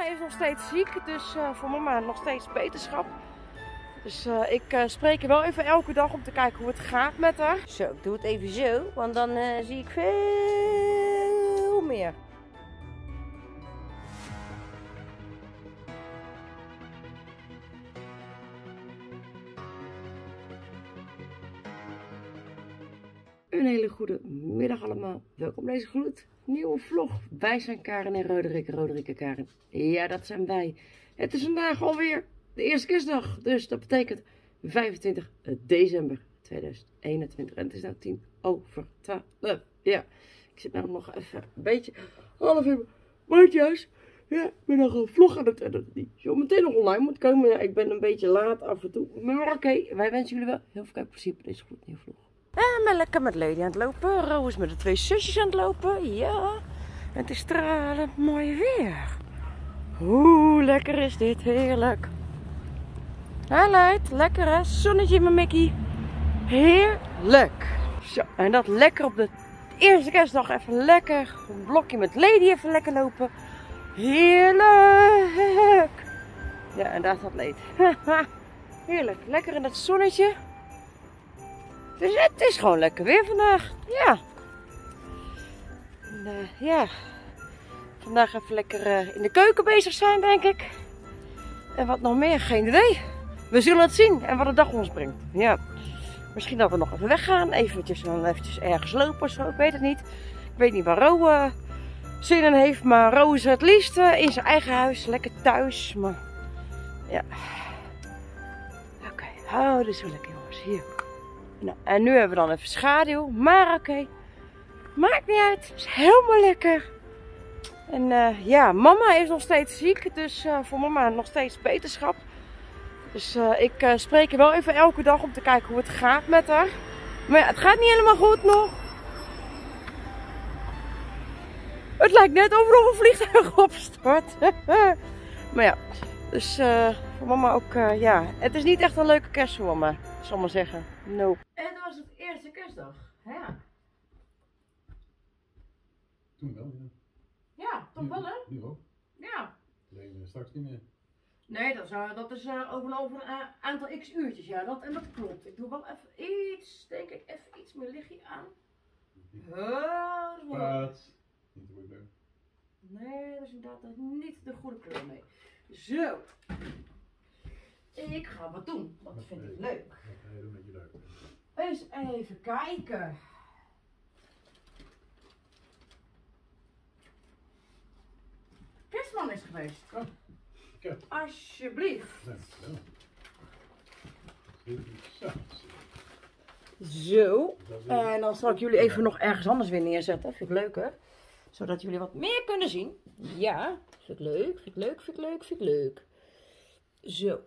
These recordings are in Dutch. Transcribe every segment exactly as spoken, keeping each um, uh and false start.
is nog steeds ziek, dus uh, voor mama nog steeds beterschap. Dus uh, ik uh, spreek er wel even elke dag om te kijken hoe het gaat met haar. Zo, ik doe het even zo, want dan uh, zie ik veel meer. Een hele goede middag allemaal. Welkom bij deze gloednieuwe vlog. Wij zijn Karen en Roderick. Roderick en Karen. Ja, dat zijn wij. Het is vandaag alweer de eerste kerstdag. Dus dat betekent vijfentwintig december tweeduizend eenentwintig. En het is nu tien over twaalf. Ja, ik zit nou nog even een beetje half in mijn bandjes. Ja, ik ben nog een vlog aan het editen die zo meteen nog online moet komen. Ja, ik ben een beetje laat af en toe. Maar oké, okay, wij wensen jullie wel heel veel kijkplezier bij deze gloednieuwe vlog. En ben lekker met Lady aan het lopen. Ro is met de twee zusjes aan het lopen. Ja, en het is stralend mooi weer. Hoe lekker is dit, heerlijk. Highlight, lekker hè, zonnetje met Mickey. Heerlijk. Zo, en dat lekker op de eerste kerstdag even lekker. Een blokje met Lady even lekker lopen. Heerlijk. Ja, en daar staat Lady. Heerlijk, lekker in het zonnetje. Dus het is gewoon lekker weer vandaag. Ja. En, uh, ja. Vandaag even lekker uh, in de keuken bezig zijn, denk ik. En wat nog meer, geen idee. We zullen het zien en wat de dag ons brengt. Ja. Misschien dat we nog even weggaan. Eventjes, dan eventjes ergens lopen of zo. Ik weet het niet. Ik weet niet waar Ro uh, zin in heeft. Maar Ro is het liefst uh, in zijn eigen huis. Lekker thuis. Maar ja. Oké. Okay. Oh, dit is wel lekker jongens. Hier. Nou, en nu hebben we dan even schaduw, maar oké, okay. Maakt niet uit, het is helemaal lekker. En uh, ja, mama is nog steeds ziek, dus uh, voor mama nog steeds beterschap. Dus uh, ik uh, spreek er wel even elke dag om te kijken hoe het gaat met haar. Maar ja, het gaat niet helemaal goed nog. Het lijkt net of er nog een vliegtuig opstort. Maar ja, dus uh, voor mama ook, uh, ja, het is niet echt een leuke kerst voor mama, zal ik maar zeggen. Nope. En dat was het eerste kerstdag. Ja. Toen wel, ja. Ja, toch wel hè? Nu ook. Ja. Alleen straks niet meer. Nee, dat is, uh, dat is uh, over een over een uh, aantal x uurtjes, ja. Dat, en dat klopt. Ik doe wel even iets, denk ik, even iets meer lichtje aan. Oh, Paard. Niet de goede kleur. Nee, dat is inderdaad niet de goede kleur mee. Zo. Ik ga wat doen. Dat vind ik leuk. Dat ga je doen met je leuk. Eens even kijken. Kerstman is geweest. Oh, kijk. Alsjeblieft. Dankjewel. Zo. En dan zal ik jullie even nog ergens anders weer neerzetten. Vind ik leuker. Zodat jullie wat meer kunnen zien. Ja, vind ik leuk, vind ik leuk, vind ik leuk, vind ik leuk. Zo.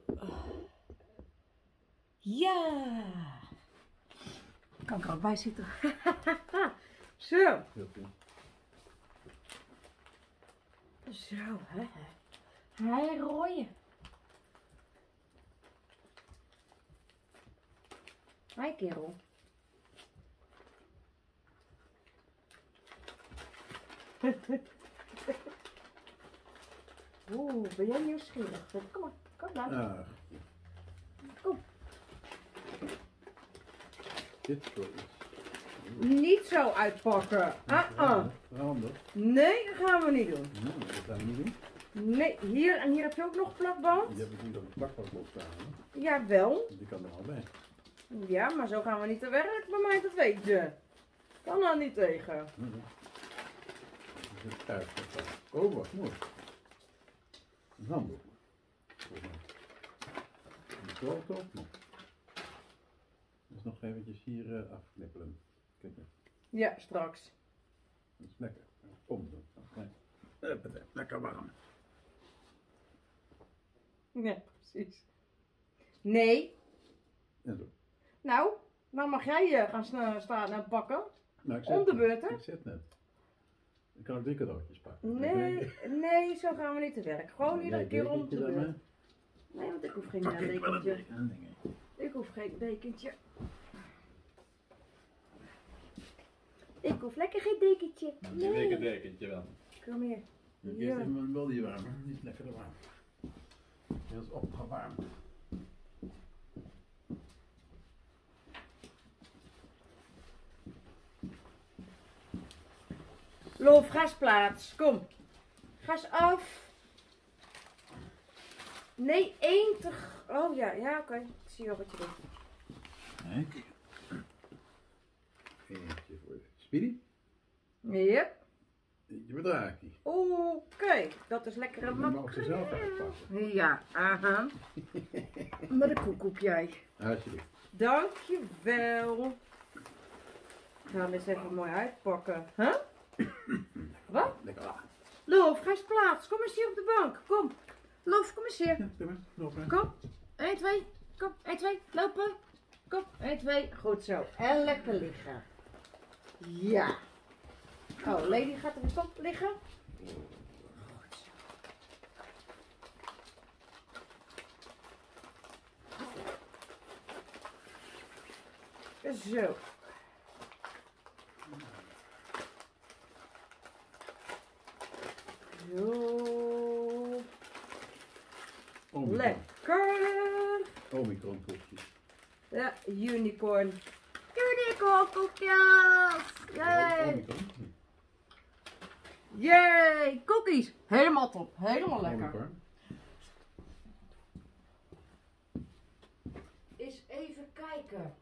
Ja. Kan ik er ook bij zitten. Zo. Zo, hè. Hij rooien. Hi kerel. Oeh, ben jij nieuwsgierig? Kom maar, kom maar. Ah. Kom. Dit wordt Niet zo uitpakken. Ah, ah. handig. Nee, dat gaan we niet doen. Nou, dat gaan we niet doen. Nee, hier en hier heb je ook nog plakband. Je hebt hier op de plakband op staan. Hè? Jawel. Die kan er al bij. Ja, maar zo gaan we niet te werk bij mij, dat weet je. Kan daar niet tegen. Mm-hmm. Thuis. Oh, wat mooi. Een handdoek. Een grote op nog. Dus nog eventjes hier uh, afknippelen. Kijk eens. Ja, straks. Dat is lekker. Om doen. Okay. Lekker warm. Ja, precies. Nee. En zo. Nou, dan mag jij uh, gaan staan en pakken. Nou, ik Om de beurt, hè? Ik zit net. Ik kan ook drie cadeautjes pakken. Nee, nee, zo gaan we niet te werk. Gewoon Nee, iedere keer om de dekentje dan, beurt. Nee, want ik hoef geen Pak ik wel een dekentje. deken- een dingetje. Ik hoef geen dekentje. Ik hoef lekker geen dekentje. Nou, die Nee. week een dekentje wel. Kom hier. Dan Ja. geeft hem wel die warmer, niet lekker warm. Heel opgewarmd. Lof, gasplaats. Kom. Gas af. Nee, één te... Oh ja, ja oké. Okay. Ik zie wel wat je doet. Kijk. Eentje voor Speedy. Yep. Eentje met Raki. Oké, okay. Dat is lekker een Die mag ze zelf uitpakken. Ja, aha. Met een koekoek jij. Alsjeblieft. Dankjewel. Ik ga hem eens even mooi uitpakken. Huh? Wat? Lekker laag. Lof, ga eens plaats. Kom eens hier op de bank. Kom. Lof, kom eens hier. Ja, stem maar. Lopen. Kom. één, twee. Kom. één, twee. Lopen. Kom. één, twee. Goed zo. En lekker liggen. Ja. Oh, Lady gaat er eens op liggen. Goed zo. Zo. Zo. Omicron. Lekker. Omicron koekjes. Ja, unicorn. Unicorn koekjes. Yay. Omicron. Yay. Cookies. Helemaal top. Helemaal lekker. Omicron. Eens even kijken.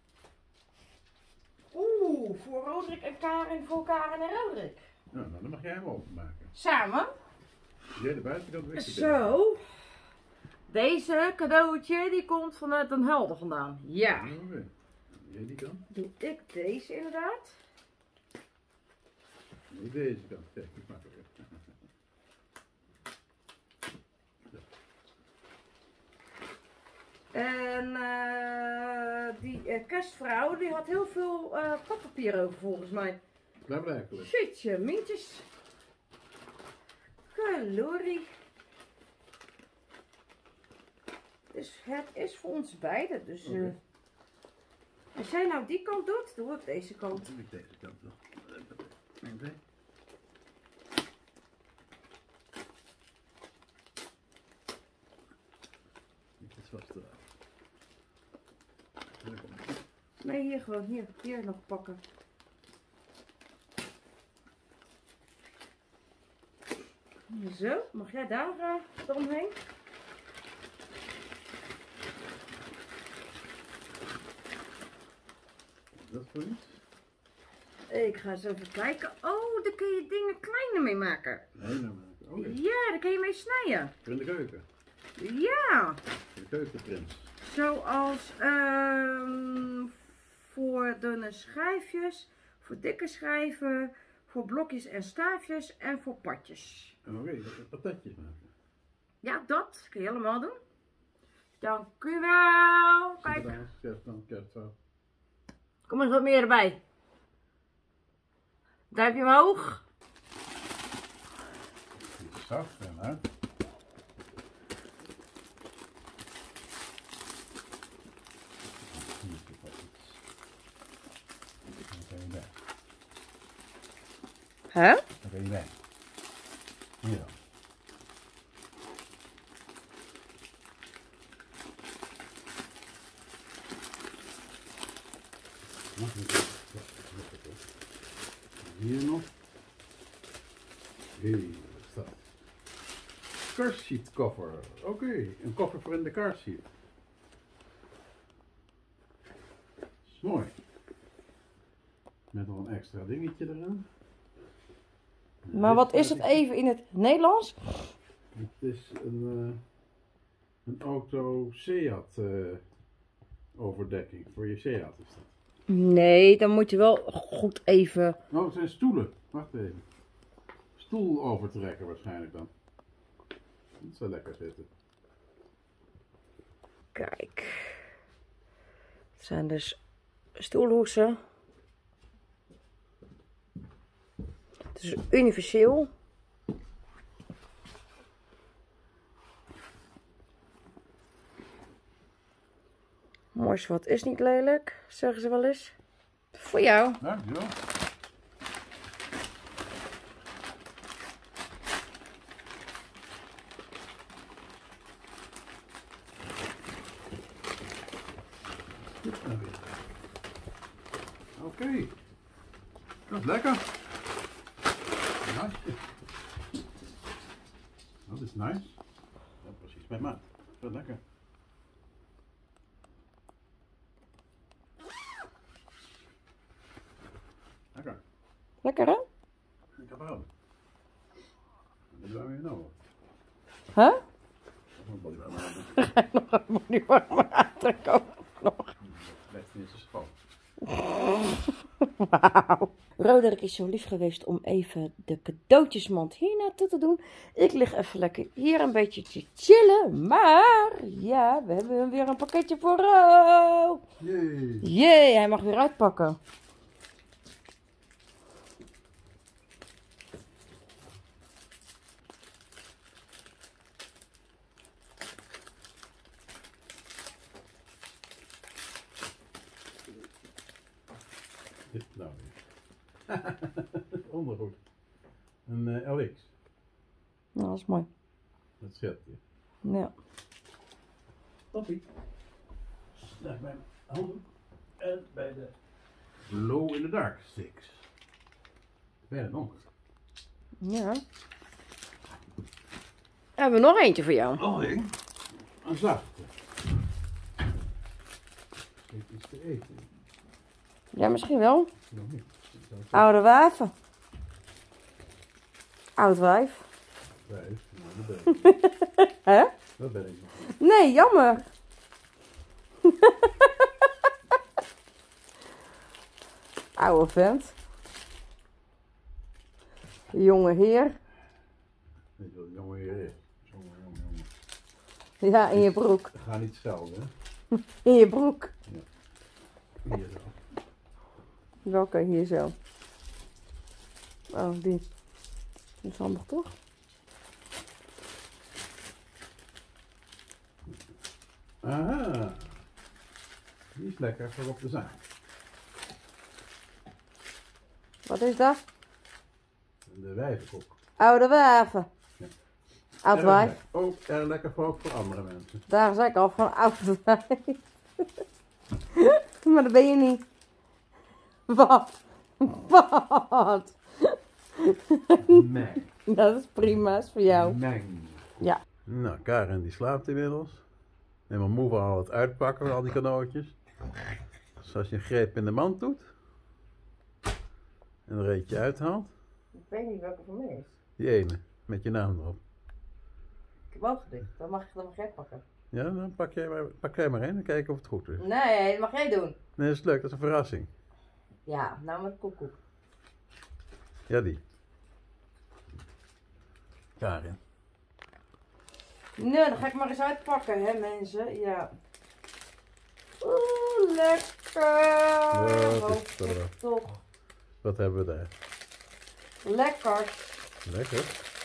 Oeh, voor Roderick en Karin, voor Karin en Roderick. Nou, nou, dan mag jij hem openmaken. Samen. Jij de buitenkant weg. Zo. Deze cadeautje die komt vanuit Den Helder vandaan. Ja. Oké. Jij die kant? Doe ik deze inderdaad. Nee, deze kant. Kijk, ik maak het. En uh, die uh, kerstvrouw die had heel veel uh, pakpapier over volgens mij. Klaarblijkelijk. Shitje, mintjes. Kalorie. Dus het is voor ons beiden. Dus uh, Okay. als jij nou die kant doet, doe ik deze kant. Doe ik deze kant nog. Eén, twee. Dit is vast eraf. Nee, hier gewoon. Hier, hier nog pakken. Zo, mag jij daar uh, eromheen? Dat voor iets? Ik ga eens even kijken. Oh, daar kun je dingen kleiner mee maken. Nee, nou maken. Oké. Ja, daar kun je mee snijden. Voor in de keuken. Ja. De keukenprins. Zoals uh, voor dunne schijfjes, voor dikke schijven, voor blokjes en staafjes en voor patjes. Oké, okay, patatjes maken. Ja, dat kun je allemaal doen. Dank u wel. Kijk. Sinterklaas, kerstman, kerstvaart. Kom eens wat meer erbij. Duimpje omhoog. Die is zacht en uit. Hè? Dan ben je bij. Hier dan. Hier nog. Hé, wat is dat? Car seat koffer. Oké, okay, een koffer voor in de car seat. Is mooi. Met nog een extra dingetje eraan. Maar wat is het even in het Nederlands? Het is een, uh, een auto Seat uh, overdekking. Voor je Seat is dat. Nee, dan moet je wel goed even... Oh, het zijn stoelen. Wacht even. Stoel overtrekken waarschijnlijk dan. Dat zou lekker zitten. Kijk. Het zijn dus stoelhoesen. Het is universeel. Mooi zwart is niet lelijk, zeggen ze wel eens. Voor jou. Dankjewel. Okay. Dat is lekker. Nice. Dat is nice. Ja, precies bij maat. Dat is lekker. Lekker. Lekker hè? Ik heb houden. Dat doen we weer nou. Huh? Dat Nog een bodywarmer aankomen. Nog. is dus gewoon. Wauw. Roderick is zo lief geweest om even de cadeautjesmand hier naartoe te doen. Ik lig even lekker hier een beetje te chillen. Maar ja, we hebben weer een pakketje voor Ro. Jee. Jee, hij mag weer uitpakken. Dit nou weer. Ondergoed. Een uh, L X. Nou, dat is mooi. Dat scheelt je. Ja. Toppie. Bij mijn handen. En bij de Glow in the Dark sticks. Bij de donker. Ja. Hebben we nog eentje voor jou? Oh, ik. Een zachte. Dit is te eten. Ja, misschien wel. Nog niet. Oude wijven. Oud wijf. Vijf. Nou, dat ben ik. Hè? Dat ben ik nog. Nee, jammer. Oude vent. Jonge heer. Weet je wat een jongen hier is? Jongen, jongen, jongen. Ja, in je broek. Ga niet schelden, hè? In je broek. Hier zo. Welke hier zo? Oh, die. Die is handig toch? Aha. Die is lekker voor op de zaak. Wat is dat? De wijvenkop. Oude wijven. Ja. Oud Erg wijf. lekker. Ook erg lekker voor, ook voor andere mensen. Daar zei ik al van oud wijf. Maar dat ben je niet. Wat? Wat? Nee. Dat is prima, is voor jou. Nee. Ja. Nou, Karen die slaapt inmiddels. Helemaal moe van al het uitpakken van al die cadeautjes. Dus als je een greep in de mand doet. En er eentje uithaalt. Ik weet niet welke van mij is. Die ene, met je naam erop. Ik heb ook gedicht. Dan mag, dan mag jij pakken. Ja, dan pak jij maar, pak jij maar in en kijken of het goed is. Nee, dat mag jij doen. Nee, dat is leuk, dat is een verrassing. Ja, nou met koekoek. Ja, die. Karin. Nee, dan ga ik maar eens uitpakken, hè mensen. Ja. Oeh, lekker. Wat is Oh, er? toch. Wat hebben we daar? Lekker. Lekker.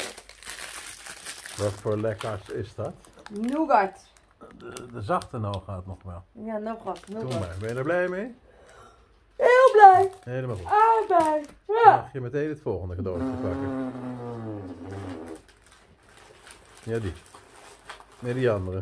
Wat voor lekkers is dat? Nougat. De, de zachte nou gaat nog wel. Ja, nougat. Doe nougat. maar. Ben je er blij mee? Heel blij. Helemaal goed. Ah, blij. Dan Ja. mag je meteen het volgende cadeautje pakken. Ja, die. Nee, die andere.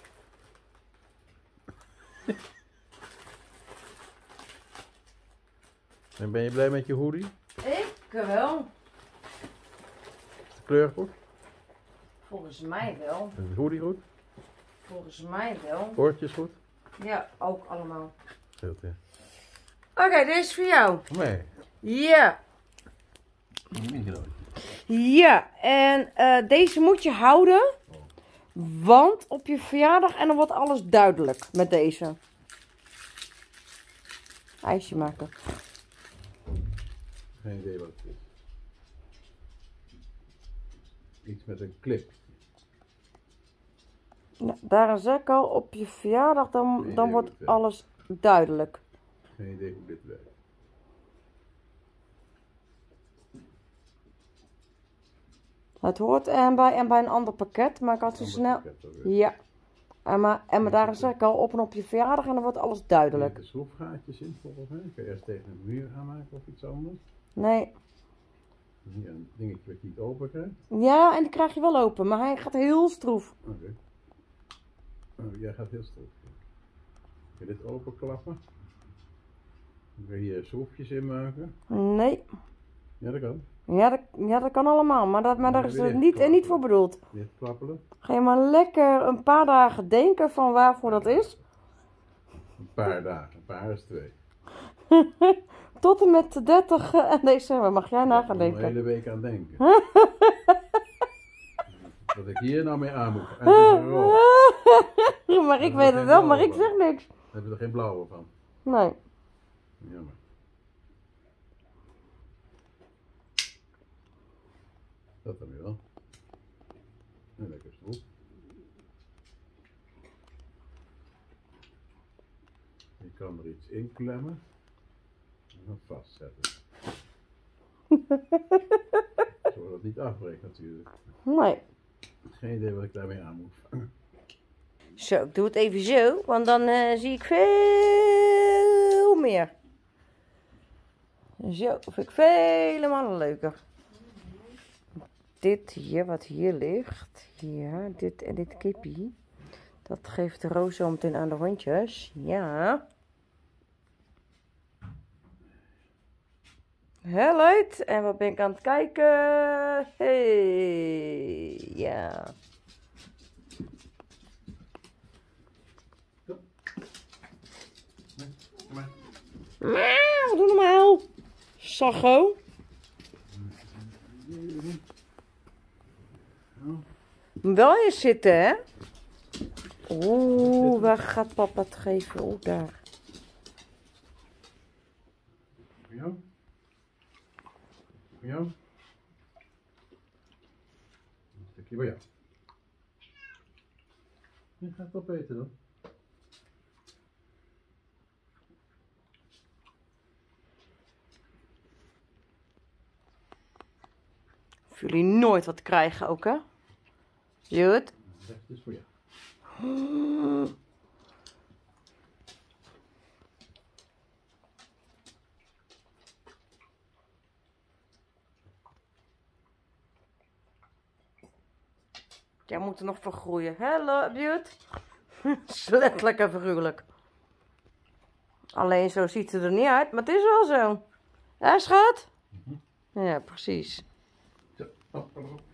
En ben je blij met je hoodie? Ik wel. Is de kleur goed? Volgens mij wel. Is de hoodie goed? Volgens mij wel. Oortjes goed? Ja, ook allemaal. Scheelt ja. Oké, dit is voor jou. Nee. Ja. Niet cadeautje. Ja, en eh, deze moet je houden. Want op je verjaardag en dan wordt alles duidelijk met deze. IJsje maken. Geen idee wat het is. Iets met een clip. Ja, daar zeg ik al, op je verjaardag dan, Nee, dan nee, wordt goed, hè. alles duidelijk. Geen idee hoe dit werkt. Het hoort en bij, en bij een ander pakket, maar ik had zo Ander snel... pakket alweer. Ja. En maar, en maar daar zeg ik al, op en op je verjaardag en dan wordt alles duidelijk. Er zitten schroefgaatjes in volgens mij. Kun je eerst tegen een muur aanmaken of iets anders. Nee. Hier een dingetje wat je niet open krijgt. Ja, en die krijg je wel open, maar hij gaat heel stroef. Oké. Oh, jij gaat heel stil. Kun je dit openklappen? Wil je hier schroefjes in maken? Nee. Ja, dat kan. Ja, dat, ja, dat kan allemaal, maar, dat, maar Ja, daar is weer het niet, en niet voor bedoeld. Dit klappelen. Ga je maar lekker een paar dagen denken van waarvoor dat is. Een paar dagen, een paar is twee. Tot en met de dertig december mag jij na gaan Een denken. hele week aan denken. Wat ik hier nou mee aan moet. En het is een rol. Maar ik er weet geen het wel, maar blauwe ik zeg niks. Daar hebben we er geen blauwe van. Nee. Jammer. Dat dan weer wel. En lekker stroep. Je kan er iets in klemmen. En dan vastzetten. Zodat het niet afbreekt natuurlijk. Nee. Geen idee wat ik daarmee aan moet vangen. Zo, ik doe het even zo, want dan uh, zie ik veel meer. Zo, vind ik vele malen leuker. Dit hier, wat hier ligt, ja, dit en dit kippie, dat geeft de roos zo meteen aan de hondjes. Ja. Heel leuk. En wat ben ik aan het kijken? Hey, ja. Miauw, doe normaal. Sacho. Wel eens zitten, hè? Oeh, waar gaat papa het geven? Oeh, daar. Voor jou? Voor jou? Een stukje voor jou. Je gaat het opeten dan. Of jullie nooit wat krijgen ook, hè? Zie je het? Dat is voor jou. Jij moet er nog voor groeien. Hallo, heb je het? Letterlijk en figuurlijk. Alleen zo ziet het er niet uit, maar het is wel zo. Hè, schat? Mm-hmm. Ja, precies. Zo, op, op, op.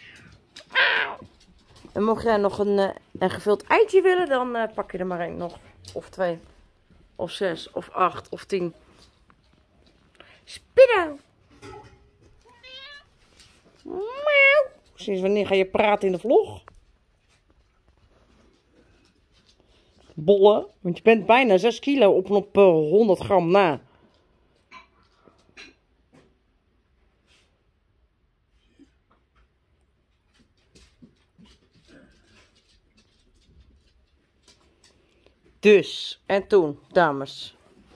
En mocht jij nog een, uh, een gevuld eitje willen, dan uh, pak je er maar één nog. Of twee. Of zes. Of acht. Of tien. Spiddo. Miauw. Sinds wanneer ga je praten in de vlog? Bollen. Want je bent bijna zes kilo op, op uh, honderd gram na. Dus, en toen, dames.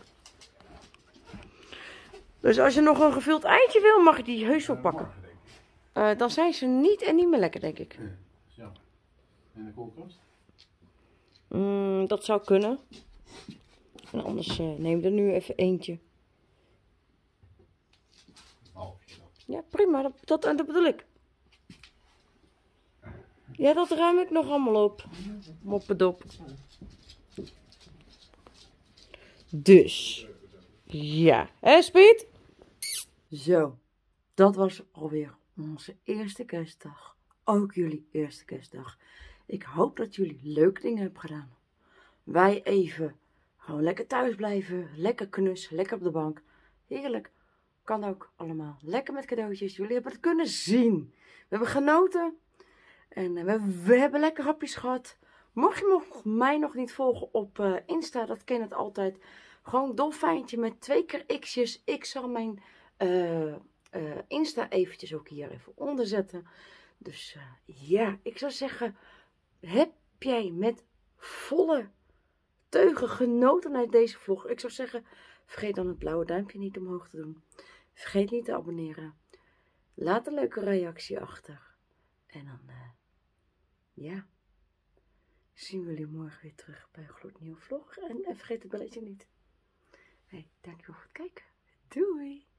Dus als je nog een gevuld eitje wil, mag je die heus wel pakken. Uh, dan zijn ze niet en niet meer lekker, denk ik. Nee, dat is jammer. En de koelkast? Mm, dat zou kunnen. En anders uh, neem er nu even eentje. Oh, ja, prima. Dat, dat, dat bedoel ik. Ja, dat ruim ik nog allemaal op. Moppedop. Dus. Ja. Hé, Spiet? Zo. Dat was alweer onze eerste kerstdag. Ook jullie eerste kerstdag. Ik hoop dat jullie leuke dingen hebben gedaan. Wij even gewoon lekker thuis blijven. Lekker knus. Lekker op de bank. Heerlijk. Kan ook allemaal. Lekker met cadeautjes. Jullie hebben het kunnen zien. We hebben genoten. En we, we hebben lekker hapjes gehad. Mocht je nog, mij nog niet volgen op uh, Insta. Dat ken het altijd. Gewoon dolfijntje met twee keer x'jes. Ik zal mijn uh, uh, Insta eventjes ook hier even onder zetten. Dus uh, ja, ik zou zeggen, heb jij met volle teugen genoten uit deze vlog? Ik zou zeggen, vergeet dan het blauwe duimpje niet omhoog te doen. Vergeet niet te abonneren. Laat een leuke reactie achter. En dan, uh, ja, zien we jullie morgen weer terug bij een gloednieuwe vlog. En uh, vergeet het belletje niet. Hey, dankjewel voor het kijken. Doei!